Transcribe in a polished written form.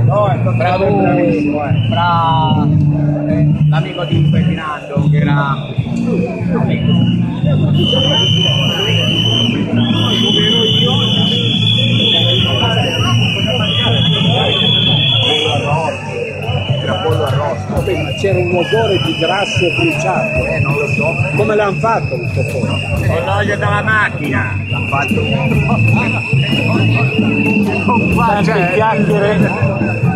No, è tra l'amico di Ferdinando che era amico. Era pollo arrosto. Vabbè, ma c'era un odore di grasso bruciato. Non lo so. Come l'hanno fatto questo pollo? Con l'olio dalla macchina. L'hanno fatto. Tante chiacchiere